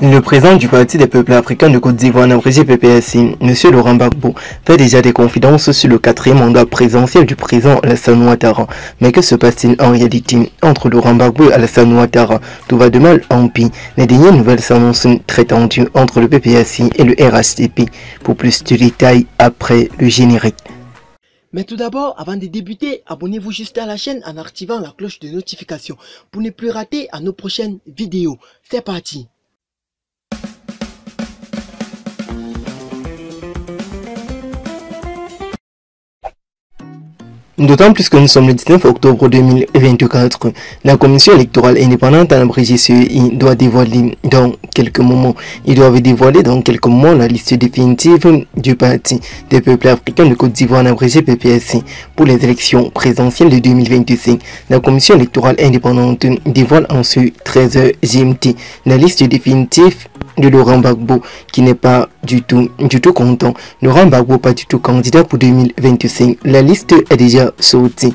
Le président du Parti des peuples africains de Côte d'Ivoire, abrégé PPAC, M. Laurent Gbagbo, fait déjà des confidences sur le 4e mandat présidentiel du président Alassane Ouattara. Mais que se passe-t-il en réalité entre Laurent Gbagbo et Alassane Ouattara? Tout va de mal en pis. Les dernières nouvelles s'annoncent très tendues entre le PPAC et le RHDP. Pour plus de détails après le générique. Mais tout d'abord, avant de débuter, abonnez-vous juste à la chaîne en activant la cloche de notification pour ne plus rater à nos prochaines vidéos. C'est parti! D'autant plus que nous sommes le 19 octobre 2024, la commission électorale indépendante en abrégé CEI doit dévoiler dans quelques moments. Ils doivent dévoiler dans quelques moments la liste définitive du Parti des peuples africains de Côte d'Ivoire en abrégé PPAC pour les élections présidentielles de 2025. La commission électorale indépendante dévoile en ce 13h GMT la liste définitive de Laurent Gbagbo qui n'est pas du tout content. Laurent Gbagbo pas du tout candidat pour 2025. La liste est déjà sortie.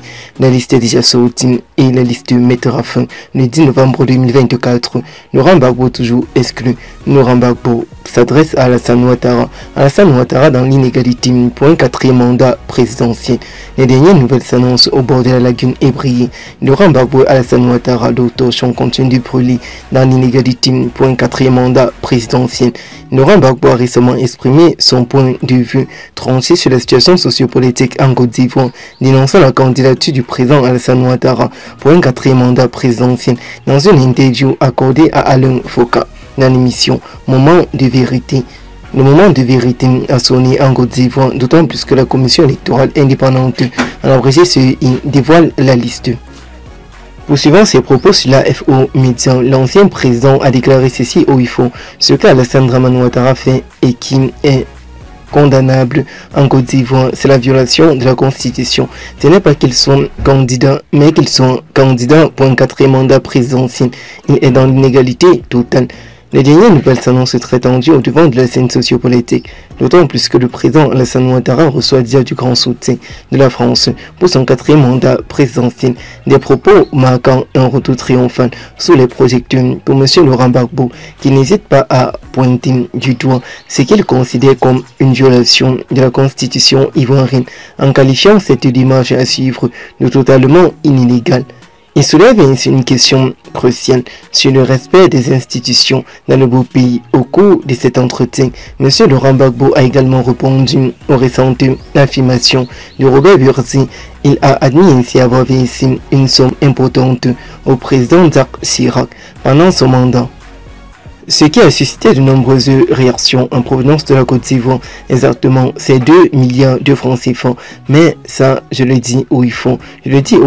Et la liste mettra fin le 10 novembre 2024. Laurent Gbagbo toujours exclu. Laurent Gbagbo s'adresse à Alassane Ouattara. Alassane Ouattara dans l'inégalité pour un 4e mandat présidentiel. Les dernières nouvelles s'annoncent au bord de la lagune ébriée. Laurent Gbagbo et Alassane Ouattara d'autres ont continué de brûler dans l'inégalité pour un 4e mandat présidentiel. Laurent Gbagbo a récemment exprimé son point de vue tranché sur la situation sociopolitique en Côte d'Ivoire, dénonçant la candidature du président Alassane Ouattara pour un 4e mandat présidentiel dans une interview accordée à Alain Foucault dans l'émission Moment de vérité. Le moment de vérité a sonné en Côte d'Ivoire, d'autant plus que la commission électorale indépendante en abrégé CEI dévoile la liste. Poursuivant ses propos sur la FO Média, l'ancien président a déclaré ceci au IFO: ce qu'Alassane Dramane Ouattara fait et qui est condamnable en Côte d'Ivoire, c'est la violation de la Constitution. Ce n'est pas qu'ils sont candidats, mais qu'ils sont candidats pour un 4e mandat présidentiel. Il est dans l'inégalité totale. Les dernières nouvelles s'annoncent très tendues au devant de la scène sociopolitique, d'autant plus que le président Alassane Ouattara reçoit déjà du grand soutien de la France pour son 4e mandat présidentiel. Des propos marquant un retour triomphal sous les projecteurs pour M. Laurent Gbagbo, qui n'hésite pas à pointer du doigt ce qu'il considère comme une violation de la Constitution ivoirienne, en qualifiant cette démarche à suivre de totalement illégale. Il soulève ainsi une question cruciale sur le respect des institutions dans le beau pays. Au cours de cet entretien, M. Laurent Gbagbo a également répondu aux récentes affirmations de Robert Burzi. Il a admis ainsi avoir versé une somme importante au président Jacques Chirac pendant son mandat, ce qui a suscité de nombreuses réactions en provenance de la Côte d'Ivoire. Exactement, c'est 2 milliards de francs CFA. Mais ça, je le dis où il faut. Je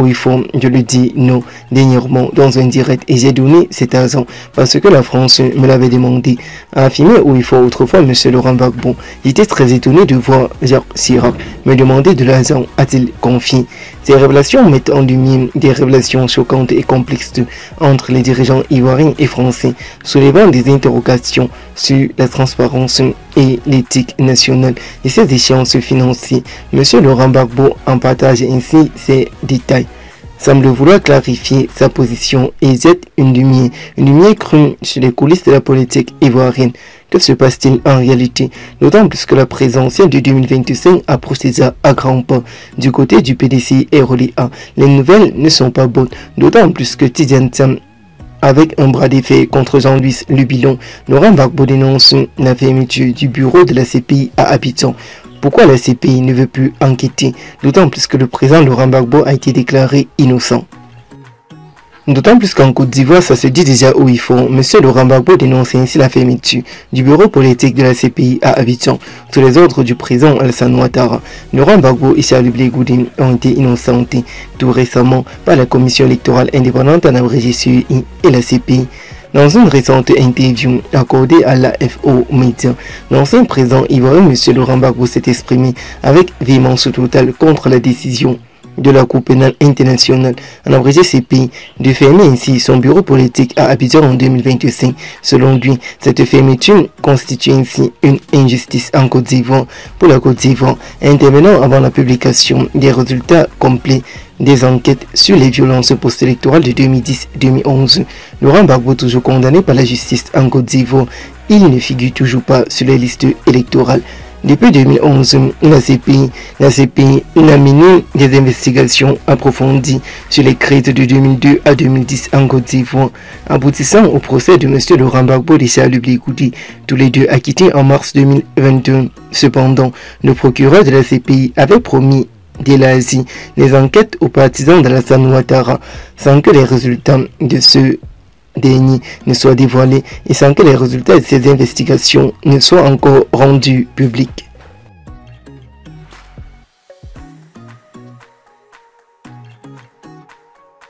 le dis non dernièrement dans un direct. Et j'ai donné cet argent parce que la France me l'avait demandé. A affirmé où il faut autrefois M. Laurent Gbagbo. J'étais très étonné de voir Jacques Chirac me demander de l'argent, a-t-il confié. Ces révélations mettent en lumière des révélations choquantes et complexes entre les dirigeants ivoiriens et français, soulevant des interrogations sur la transparence et l'éthique nationale de ces échéances financières. M. Laurent Gbagbo en partage ainsi ces détails, semble vouloir clarifier sa position et jette une lumière crue sur les coulisses de la politique ivoirienne. Que se passe-t-il en réalité? D'autant plus que la présidentielle de 2025 approche déjà à grands pas. Du côté du PDC et ROLIA, les nouvelles ne sont pas bonnes, d'autant plus que Tidiane Thiam, avec un bras d'effet contre Jean-Louis Lubilon, Laurent Gbagbo dénonce la fermeture du bureau de la CPI à Abidjan. Pourquoi la CPI ne veut plus enquêter? D'autant plus que le président Laurent Gbagbo a été déclaré innocent. D'autant plus qu'en Côte d'Ivoire, ça se dit déjà où il faut. M. Laurent Gbagbo dénonce ainsi la fermeture du bureau politique de la CPI à Abidjan sous les ordres du président Alassane Ouattara. Laurent Gbagbo et Charles Blé Goudin ont été innocentés tout récemment par la commission électorale indépendante en abrégé CEI et la CPI. Dans une récente interview accordée à la FO Média, l'ancien président ivoirien M. Laurent Gbagbo s'est exprimé avec véhémence totale contre la décision de la Cour pénale internationale en abrégé CPI de fermer ainsi son bureau politique à Abidjan en 2025. Selon lui, cette fermeture constitue ainsi une injustice en Côte d'Ivoire pour la Côte d'Ivoire, intervenant avant la publication des résultats complets des enquêtes sur les violences post-électorales de 2010-2011. Laurent Gbagbo, toujours condamné par la justice en Côte d'Ivoire, il ne figure toujours pas sur les listes électorales. Depuis 2011, la CPI a mené des investigations approfondies sur les crises de 2002 à 2010 en Côte d'Ivoire, aboutissant au procès de M. Laurent Gbagbo et Charles Blé Goudé, tous les deux acquittés en mars 2022. Cependant, le procureur de la CPI avait promis d'élargir les enquêtes aux partisans d'Alassane Ouattara sans que les résultats de ce dernier ne soient dévoilés et sans que les résultats de ces investigations ne soient encore rendus publics.